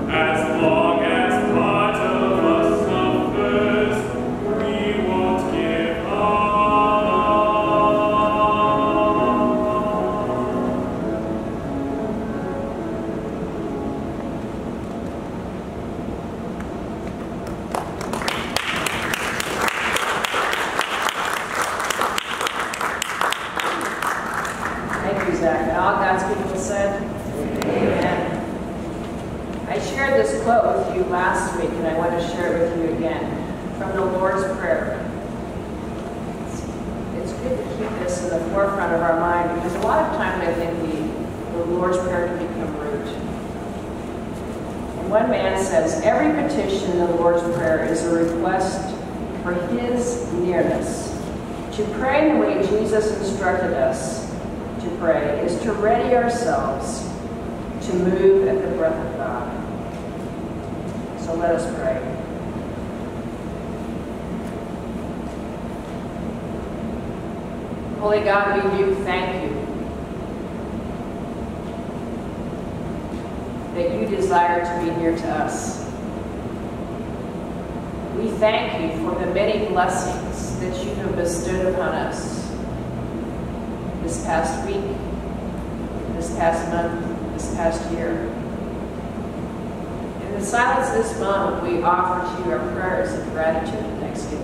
As long as part of us suffers, we won't give up. Thank you, Zach. And all God's people said, Amen. I shared this quote with you last week, and I want to share it with you again from the Lord's Prayer. It's good to keep this in the forefront of our mind, because a lot of times I think the Lord's Prayer can become rote. And one man says, every petition in the Lord's Prayer is a request for His nearness. To pray in the way Jesus instructed us to pray is to ready ourselves to move at the breath of God. So let us pray. Holy God, we do thank you that you desire to be near to us. We thank you for the many blessings that you have bestowed upon us this past week, this past month, this past year. In the silence of this moment, we offer to you our prayers of gratitude and thanksgiving.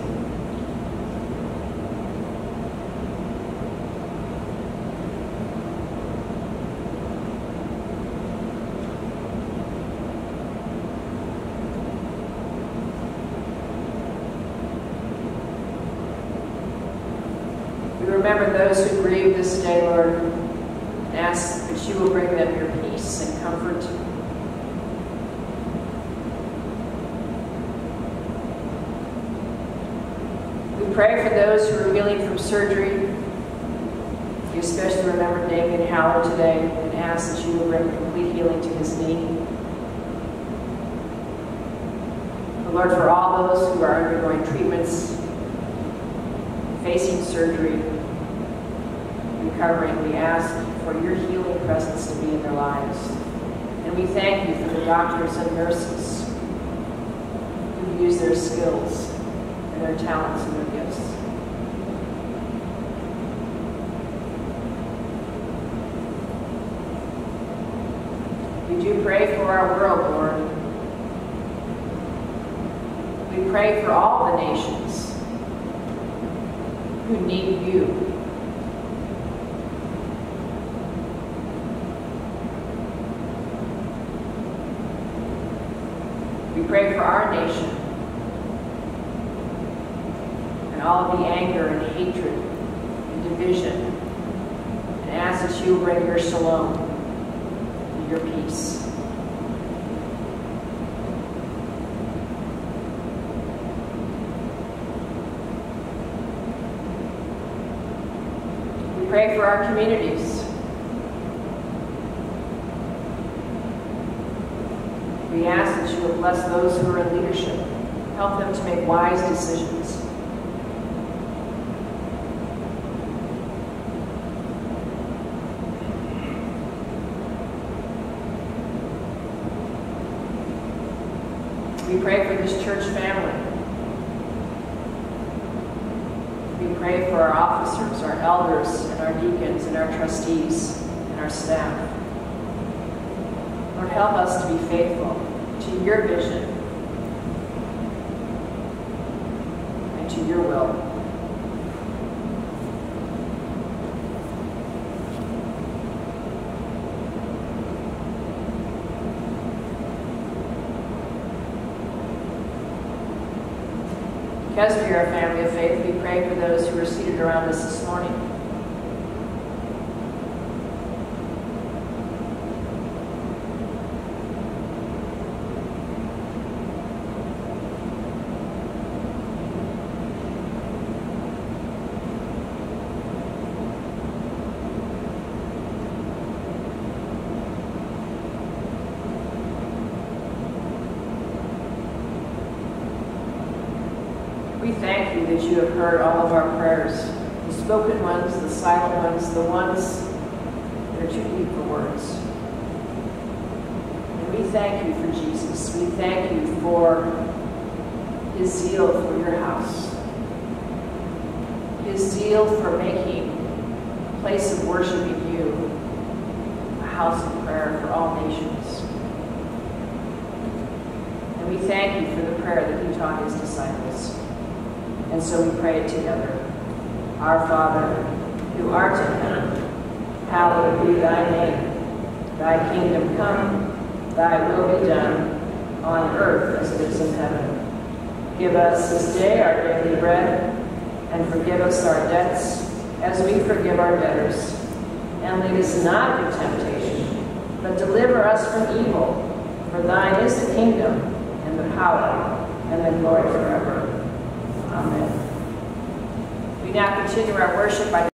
We remember those who grieve this day, Lord, and ask that you will bring them your peace and comfort. We pray for those who are healing from surgery. We especially remember Damien Howard today and ask that you will bring complete healing to his knee. But Lord, for all those who are undergoing treatments, facing surgery, recovering, we ask for your healing presence to be in their lives. And we thank you for the doctors and nurses who use their skills and their talents and their gifts. We do pray for our world, Lord. We pray for all the nations who need you. We pray for our nation and all of the anger and hatred and division, and ask that you bring your shalom and your peace. Pray for our communities. We ask that you will bless those who are in leadership. Help them to make wise decisions. We pray for this church family. We pray for our officers, our elders, and our deacons, and our trustees, and our staff. Lord, help us to be faithful to your vision and to your will. Because we are a family of faith, we pray for those who are seated around us this morning. We thank you that you have heard all of our prayers, the spoken ones, the silent ones, the ones that are too deep for words. And we thank you for Jesus. We thank you for his zeal for your house, his zeal for making a place of worshiping you a house of prayer for all nations. And we thank you for the prayer that he taught his disciples. And so we pray it together. Our Father, who art in heaven, hallowed be thy name. Thy kingdom come, thy will be done, on earth as it is in heaven. Give us this day our daily bread, and forgive us our debts as we forgive our debtors. And lead us not into temptation, but deliver us from evil. For thine is the kingdom, and the power, and the glory forever. Amen. We now continue our worship by